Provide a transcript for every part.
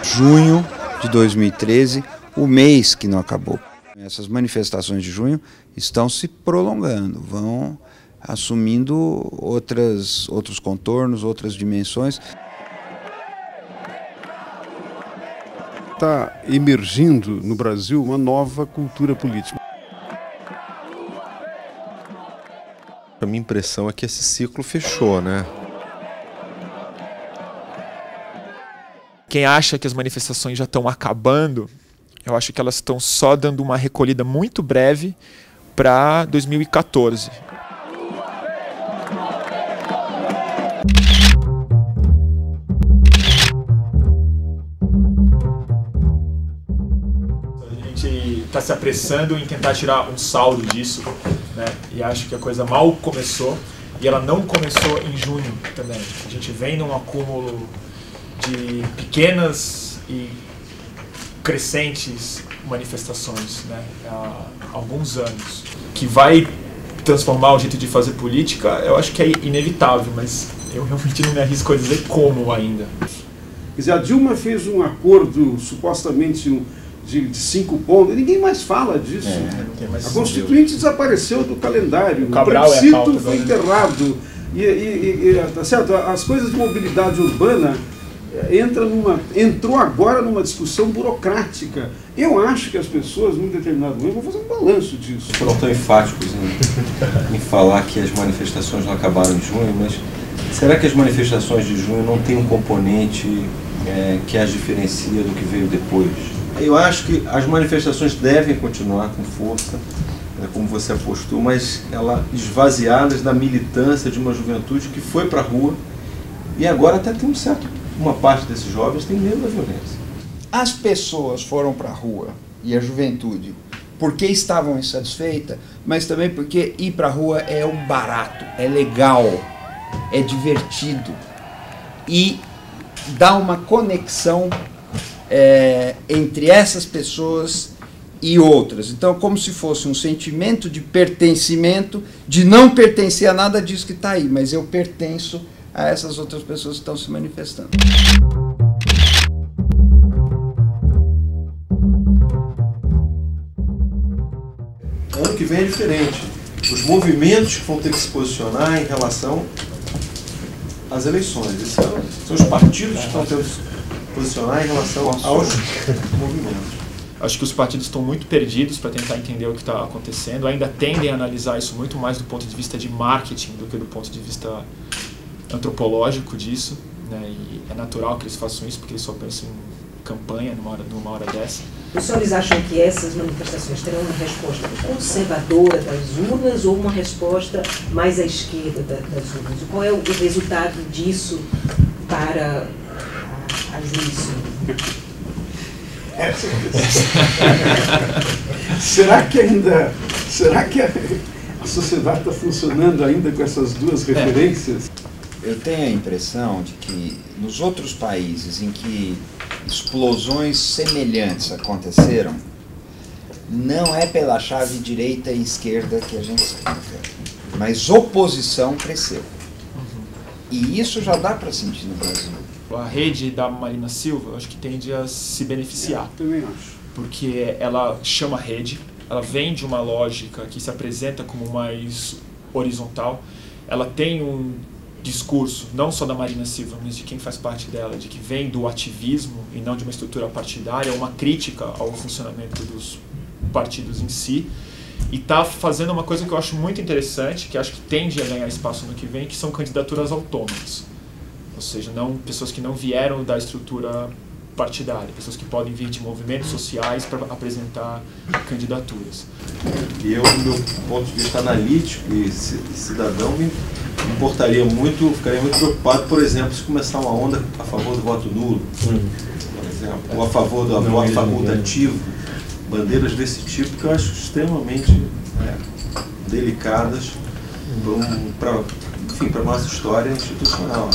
junho de 2013, o mês que não acabou. Essas manifestações de junho estão se prolongando, vão assumindo outros contornos, outras dimensões. Está emergindo no Brasil uma nova cultura política. A minha impressão é que esse ciclo fechou, né? Quem acha que as manifestações já estão acabando, eu acho que elas estão só dando uma recolhida muito breve para 2014. A gente está se apressando em tentar tirar um saldo disso, né? E acho que a coisa mal começou e ela não começou em junho também. A gente vem num acúmulo de pequenas e crescentes manifestações, né, há alguns anos, que vai transformar o jeito de fazer política. Eu acho que é inevitável, mas eu realmente não me arrisco a dizer como ainda. Quer dizer, a Dilma fez um acordo supostamente de 5 pontos, ninguém mais fala disso. A Constituinte desapareceu do calendário, o plebiscito foi enterrado, tá certo? As coisas de mobilidade urbana entrou agora numa discussão burocrática. Eu acho que as pessoas, num determinado momento, vão fazer um balanço disso. Foram tão enfáticos em falar que as manifestações não acabaram em junho, mas será que as manifestações de junho não têm um componente que as diferencia do que veio depois? Eu acho que as manifestações devem continuar com força, como você apostou, mas esvaziadas da militância de uma juventude que foi para a rua e agora até tem uma parte desses jovens tem medo da violência. As pessoas foram para a rua, e a juventude, porque estavam insatisfeitas, mas também porque ir para a rua é um barato, é legal, é divertido e dá uma conexão entre essas pessoas e outras. Então, como se fosse um sentimento de pertencimento, de não pertencer a nada disso que está aí, mas eu pertenço a essas outras pessoas que estão se manifestando. Ano que vem é diferente. Os movimentos que vão ter que se posicionar em relação às eleições. Esses são os partidos que estão tendo que se posicionar em relação aos movimentos. Acho que os partidos estão muito perdidos para tentar entender o que está acontecendo. Ainda tendem a analisar isso muito mais do ponto de vista de marketing do que do ponto de vista antropológico disso, né? E é natural que eles façam isso porque eles só pensam em campanha numa hora dessa. Os senhores acham que essas manifestações terão uma resposta conservadora das urnas ou uma resposta mais à esquerda das urnas? Qual é o resultado disso para as eleições? Será que a sociedade está funcionando ainda com essas duas referências? Eu tenho a impressão de que nos outros países em que explosões semelhantes aconteceram, não é pela chave direita e esquerda que a gente explica, mas oposição cresceu. E isso já dá para sentir no Brasil. A rede da Marina Silva, acho que tende a se beneficiar. Também acho. Porque ela chama rede, ela vem de uma lógica que se apresenta como mais horizontal, ela tem um discurso, não só da Marina Silva, mas de quem faz parte dela, de que vem do ativismo e não de uma estrutura partidária, uma crítica ao funcionamento dos partidos em si, e está fazendo uma coisa que eu acho muito interessante, que acho que tende a ganhar espaço no que vem, que são candidaturas autônomas. Ou seja, pessoas que não vieram da estrutura partidária, pessoas que podem vir de movimentos sociais para apresentar candidaturas. E eu, do meu ponto de vista analítico e cidadão, ficaria muito preocupado, por exemplo, se começar uma onda a favor do voto nulo, por exemplo, ou a favor do voto facultativo, bandeiras desse tipo que eu acho extremamente delicadas para a nossa história institucional.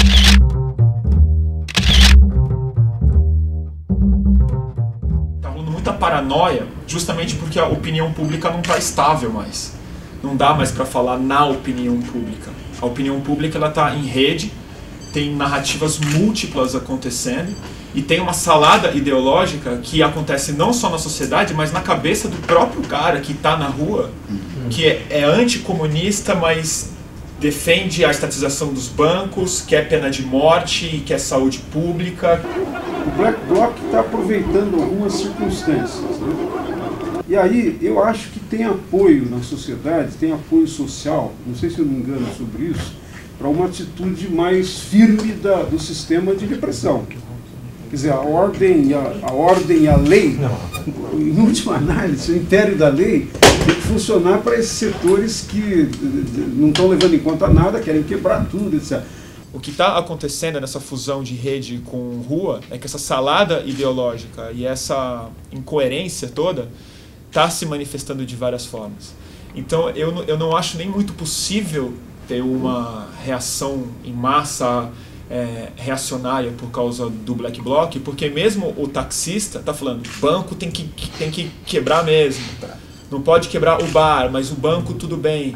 Está rolando muita paranoia, justamente porque a opinião pública não está estável mais. Não dá mais para falar na opinião pública. A opinião pública está em rede, tem narrativas múltiplas acontecendo e tem uma salada ideológica que acontece não só na sociedade, mas na cabeça do próprio cara que está na rua, que é anticomunista, mas defende a estatização dos bancos, quer pena de morte, quer saúde pública. O Black Bloc está aproveitando algumas circunstâncias, né? E aí eu acho que tem apoio na sociedade, tem apoio social, não sei se eu me engano sobre isso, para uma atitude mais firme do sistema de repressão. Quer dizer, a ordem e a lei, em última análise, o império da lei tem que funcionar para esses setores que não estão levando em conta nada, querem quebrar tudo, etc. O que está acontecendo nessa fusão de rede com rua é que essa salada ideológica e essa incoerência toda está se manifestando de várias formas. Então eu não acho nem muito possível ter uma reação em massa reacionária por causa do Black Bloc, porque mesmo o taxista está falando, banco tem que quebrar mesmo, não pode quebrar o bar, mas o banco tudo bem.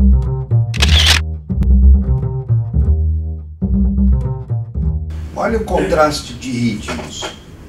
Olha o contraste de ritmos.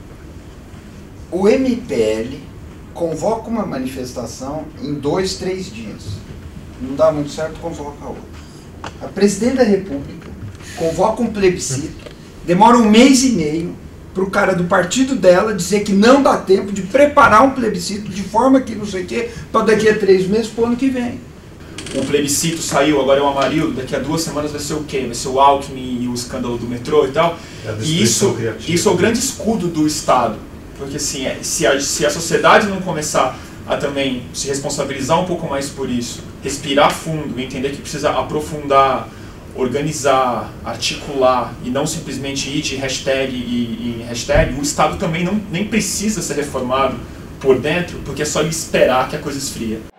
O MPL convoca uma manifestação em 2, 3 dias. Não dá muito certo, convoca outra. A presidente da República convoca um plebiscito, demora 1 mês e meio para o cara do partido dela dizer que não dá tempo de preparar um plebiscito de forma que não sei o quê, para daqui a 3 meses para o ano que vem. O plebiscito saiu, agora é o Amarildo, daqui a 2 semanas vai ser o quê? Vai ser o Alckmin e o escândalo do metrô e tal. E isso é o grande escudo do Estado. Porque assim, se a sociedade não começar a também se responsabilizar um pouco mais por isso, respirar fundo, entender que precisa aprofundar, organizar, articular e não simplesmente ir de hashtag em hashtag, o Estado também nem precisa ser reformado por dentro, porque é só ele esperar que a coisa esfria.